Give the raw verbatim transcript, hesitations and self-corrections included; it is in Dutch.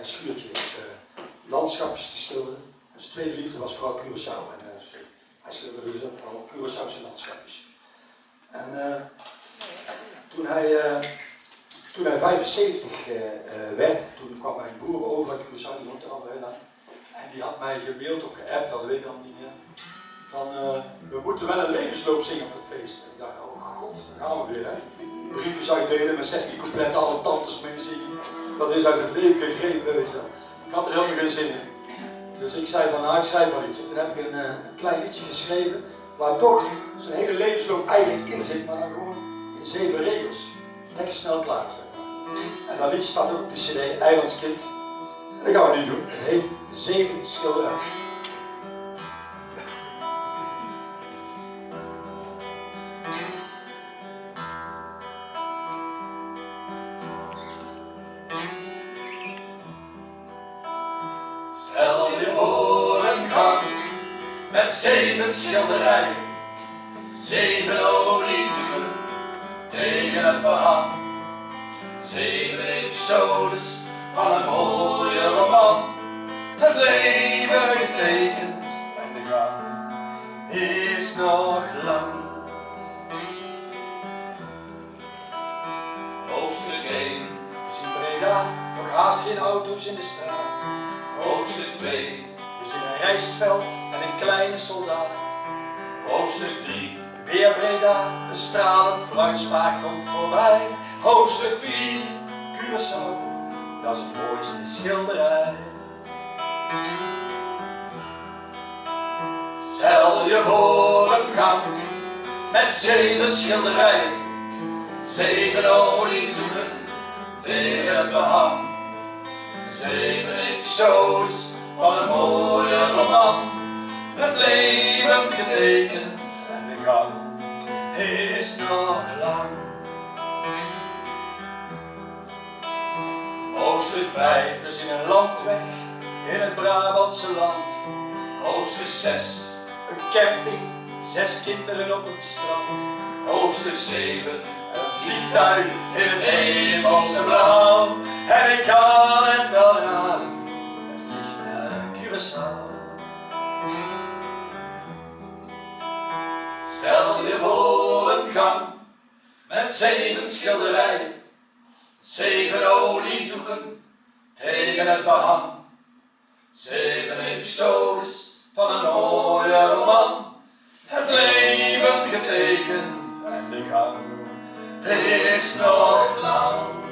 klein schuurtje uh, landschapjes te schilderen. En zijn tweede liefde was vooral Curaçao. En, uh, hij schilderde dus ook al Curaçaose landschapjes. En uh, toen, hij, uh, toen hij vijfenzeventig uh, uh, werd, toen kwam mijn broer over uit Curaçao, die woont er al heel lang. En die had mij gemaild of geappt, dat weet ik allemaal niet meer. Van, uh, we moeten wel een levensloop zingen op het feest. En ik dacht, oh god, daar gaan we weer, hè. Briefjes uitdelen met zestien coupletten, alle tantes meezingen. Dat is uit het leven gegrepen, weet je wel. Ik had er helemaal geen zin in. Dus ik zei van, nou, ik schrijf wel iets. En toen heb ik een, uh, een klein liedje geschreven, waar toch zijn hele levensloop eigenlijk in zit, maar dan gewoon in zeven regels. Lekker snel klaar, zeg maar. En dat liedje staat ook op de cd, Eilandskind. En dat gaan we nu doen. Het heet Zeven Schilderijen. Stel je voor een gang met zeven schilderijen, zeven oliedoeken tegen het behang, zeven episodes van een mooie roman, het leven getekend en de gang is nog lang. Hoofdstuk één. We zien Breda, nog haast geen auto's in de straat. Hoofdstuk twee. We zien een rijstveld en een kleine soldaat. Hoofdstuk drie. Weer Breda, een stralend bruidspaar komt voorbij. Hoofdstuk vier. Curaçao, dat is het mooiste schilderij. Stel je voor een gang met zeven schilderijen, zeven oliedoeken tegen het behang, zeven episodes van een mooie roman, het leven getekend en de gang is nog lang. Hoofdstuk vijf. We zien een landweg in het Brabantse land. Hoofdstuk zes. Een camping, zes kinderen op het strand. Hoofdstuk zeven. Een vliegtuig in het hemelse blauw. En ik kan het wel raden, Het vliegt naar Curaçao. stel je voor een gang met zeven schilderijen, zeven oliedoeken tegen het behang, zeven episodes van een mooie roman, het leven getekend en de gang is nog lang.